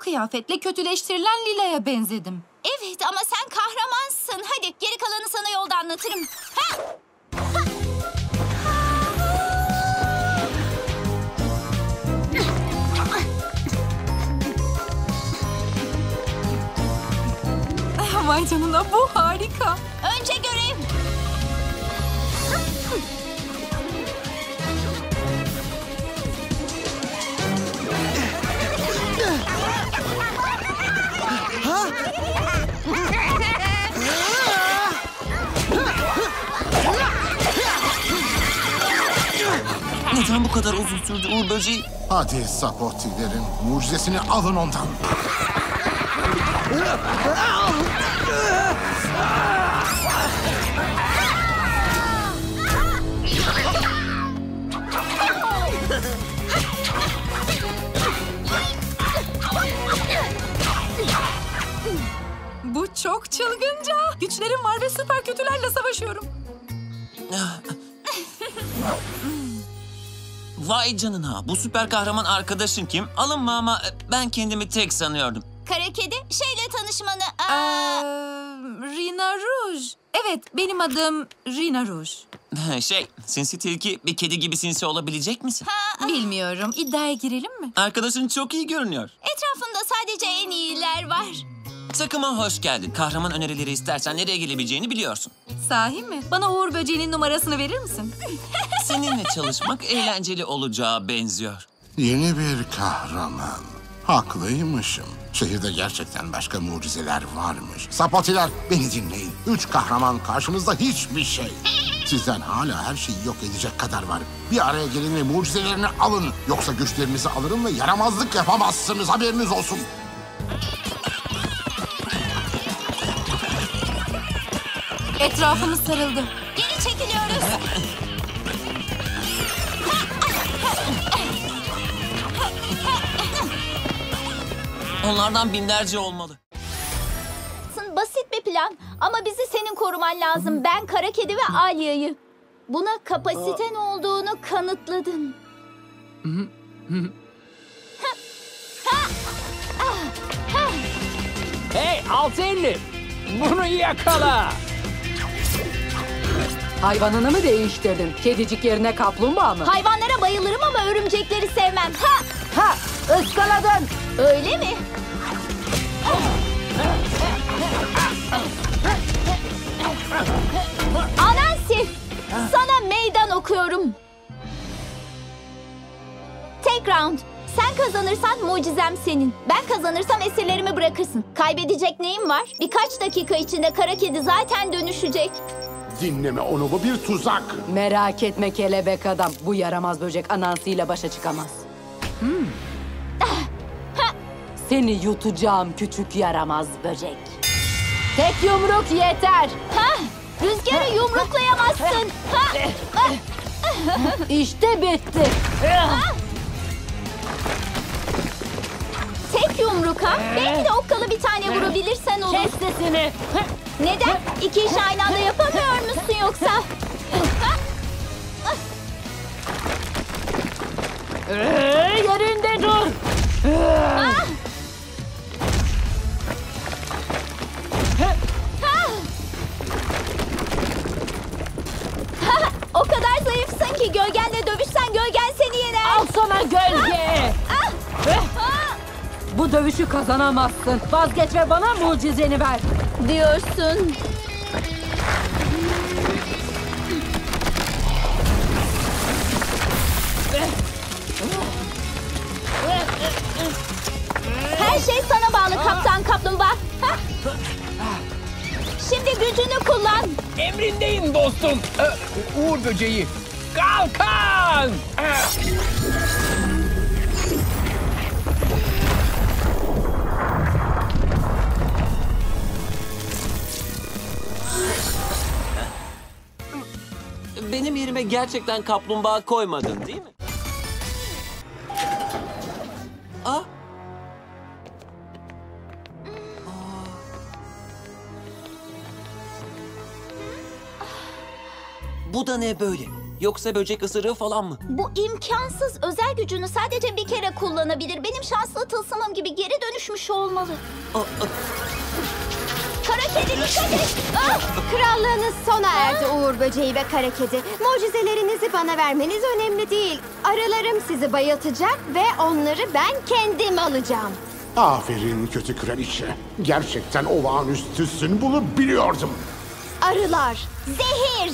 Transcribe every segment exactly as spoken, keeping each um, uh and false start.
kıyafetle kötüleştirilen Lila'ya benzedim. Evet ama sen kahramansın. Hadi geri kalanı sana yolda anlatırım. Ha! Vay canına, bu harika. Önce görev. Neden bu kadar uzun sürdü Uğur Böceği? Hadi Saportilerin mucizesini alın ondan. Bu çok çılgınca. Güçlerim var ve süper kötülerle savaşıyorum. Vay canına, bu süper kahraman arkadaşın kim? Alınma ama ben kendimi tek sanıyordum. Kara kedi, şeyle tanışmanı... Ee, Aa, Rina Rouge. Evet, benim adım Rina Rouge. Şey, sinsi tilki bir kedi gibi sinsi olabilecek misin? Bilmiyorum, iddiaya girelim mi? Arkadaşın çok iyi görünüyor. etrafında sadece en iyiler var. Takıma hoş geldin. Kahraman önerileri istersen nereye gelebileceğini biliyorsun. Sahi mi? Bana Uğur Böceği'nin numarasını verir misin? Seninle çalışmak eğlenceli olacağı benziyor. Yeni bir kahraman. Haklıymışım. Şehirde gerçekten başka mucizeler varmış. Sapotiler, beni dinleyin. Üç kahraman karşınızda hiçbir şey. Sizden hala her şeyi yok edecek kadar var. Bir araya gelin ve mucizelerini alın. Yoksa güçlerinizi alırım ve yaramazlık yapamazsınız. Haberiniz olsun. Etrafımız sarıldı. Geri çekiliyoruz. Onlardan binlerce olmalı. Basit bir plan ama bizi senin koruman lazım. Ben Kara Kedi ve Alya'yı. Buna kapasiten olduğunu kanıtladın. Hey altı elli! Bunu yakala! Hayvanını mı değiştirdin? Kedicik yerine kaplumbağa mı? Hayvanlara bayılırım ama örümcekleri sevmem. Ha! Ha! Iskaladın! Öyle mi? Anansi! Sana meydan okuyorum. Tek round. Sen kazanırsan mucizem senin. Ben kazanırsam esirlerimi bırakırsın. Kaybedecek neyim var? Birkaç dakika içinde Kara Kedi zaten dönüşecek. Dinleme onu, bu bir tuzak. Merak etme kelebek adam. Bu yaramaz böcek Anansi'yle başa çıkamaz. Hmm. Seni yutacağım küçük yaramaz böcek. Tek yumruk yeter. Ha! Rüzgarı yumruklayamazsın. Ha! İşte bitti. Tek yumruk ha? Belki de okkalı bir tane vurabilirsen olur. Kes sesini. Neden? İki işi aynı anda yapamıyor musun yoksa? Ee, yerinde dur. Ah! O kadar zayıfsın ki gölgenle dövüşsen gölgen seni yener. Al sana gölge. Ah! Ah! Bu dövüşü kazanamazsın. Vazgeç ve bana mucizeni ver. Diyorsun. Her şey sana bağlı Kaptan Kaplumbağa. Ha? Şimdi gücünü kullan. Emrindeyim dostum. Ee, Uğur Böceği. Kalkan! Ee, Benim yerime gerçekten kaplumbağa koymadın değil mi? Aa. Bu da ne böyle? Yoksa böcek ısırığı falan mı? Bu imkansız. Özel gücünü sadece bir kere kullanabilir. Benim şanslı tılsımım gibi geri dönüşmüş olmalı. Aa, aa. Kara kedi dikkat et. Ah! Krallığınız sona erdi Uğur Böceği ve Kara Kedi. Mucizelerinizi bana vermeniz önemli değil. Arılarım sizi bayıltacak ve onları ben kendim alacağım. Aferin kötü kraliçe. Gerçekten olağanüstüsün, bunu biliyordum. Arılar. Zehir.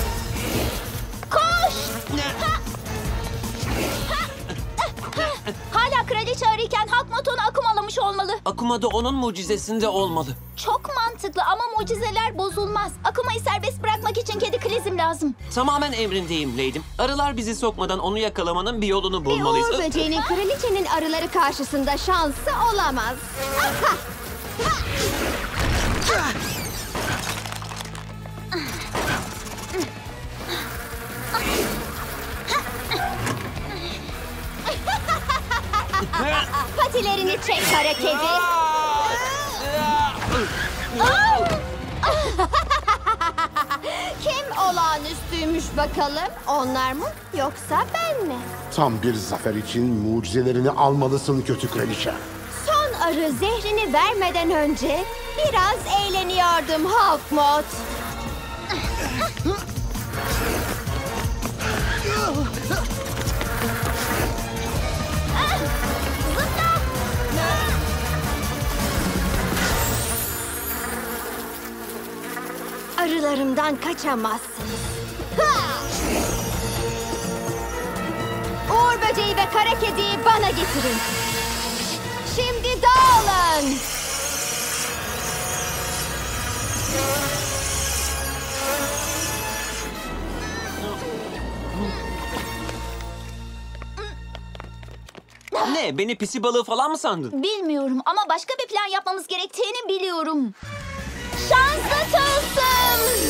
Koş. Ha! Ha! Hala kraliçe arıyken Hakmot onu akumalamış olmalı. Akuma da onun mucizesinde olmalı. Çok mantıklı ama mucizeler bozulmaz. Akumayı serbest bırakmak için kedi klizim lazım. Tamamen emrindeyim Lady'm. Arılar bizi sokmadan onu yakalamanın bir yolunu Bir bulmalıyız. Uğur Böceği'nin kraliçenin arıları karşısında şansı olamaz. Aha! Patilerini çek kara kedi. Kim olağanüstüymüş bakalım? Onlar mı yoksa ben mi? Tam bir zafer için mucizelerini almalısın kötü kraliçe. Son arı zehrini vermeden önce biraz eğleniyordum Hakmot. Arılarımdan kaçamazsınız. Ha! Uğur Böceği ve Kara Kedi'yi bana getirin. Şimdi dağılın. Ne? Beni pisi balığı falan mı sandın? Bilmiyorum ama başka bir plan yapmamız gerektiğini biliyorum. Şanslı tılsım.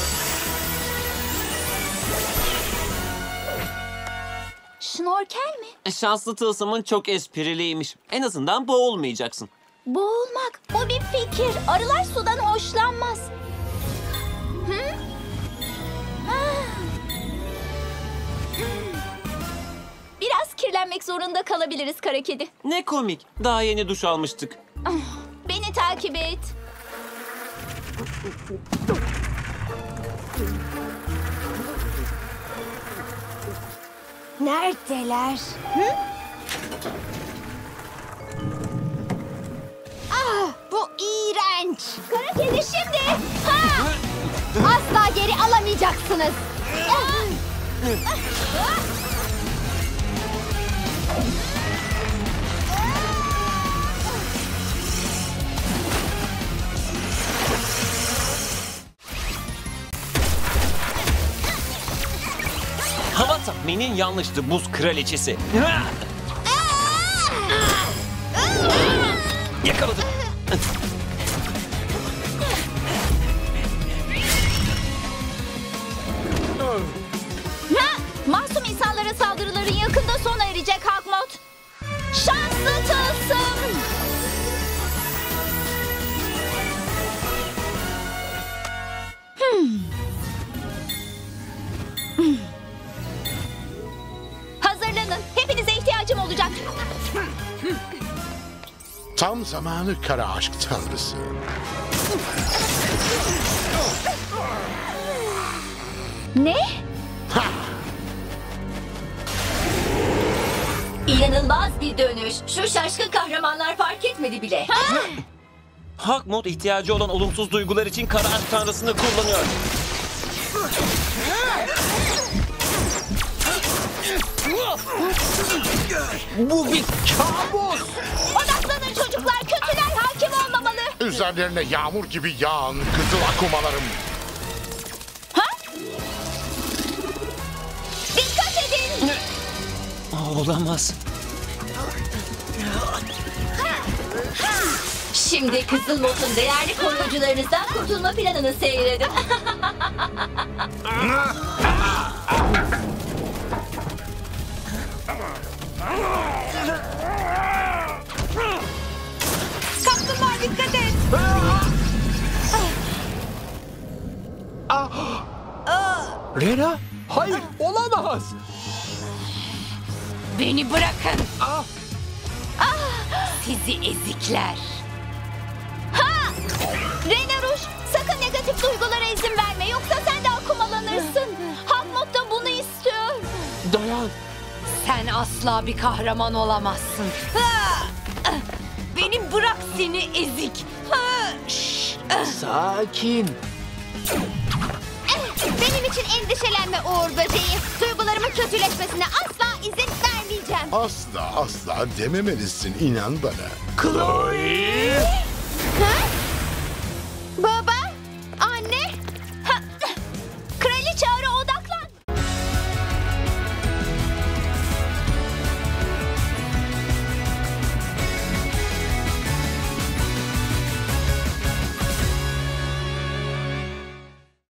Şnorkel mi? Şanslı tılsımın çok espriliymiş. En azından boğulmayacaksın. Boğulmak. Bu bir fikir. Arılar sudan hoşlanmaz. Hı? Ah. Hmm. Biraz kirlenmek zorunda kalabiliriz kara kedi. Ne komik. Daha yeni duş almıştık. Ah, beni takip et. Neredeler? Hı? Ah, bu iğrenç. Kara kedi şimdi. Ha! Asla geri alamayacaksınız. Ah! Hava tahminin yanlıştı buz kraliçesi. Yakaladım. Ha! Masum insanlara saldırıların yakında sona erecek Hakmot. Şanslı tılsım. Hmm. Hmm. Hazırlanın. Hepinize ihtiyacım olacak. Tam zamanı kara aşk tanrısı. Ne? İnanılmaz bir dönüş. Şu şaşkın kahramanlar fark etmedi bile. Hakmot ihtiyacı olan olumsuz duygular için kara aşk tanrısını kullanıyor. Bu bir kabus. Odaklanın çocuklar. Kötüler hakim olmamalı. Üzerlerine yağmur gibi yağan kızıl akumalarım. Ha? Dikkat edin. Olamaz. Şimdi Kızılmot'un değerli koruyucularınızdan kurtulma planını seyredin. Kaplumbağa dikkat et. Rena, Hayır, olamaz. Beni bırakın. Ah, Sizi ezikler. Renaruş, sakın negatif duygulara izin verme. Yoksa sen de akumalanırsın. Hakmot da bunu istiyor. dayan. Sen asla bir kahraman olamazsın. Beni bırak seni ezik. Sakin. Benim için endişelenme Uğur Böceği. Duygularımın kötüleşmesine asla izin vermeyeceğim. Asla asla dememelisin, inan bana. Chloe! Baba!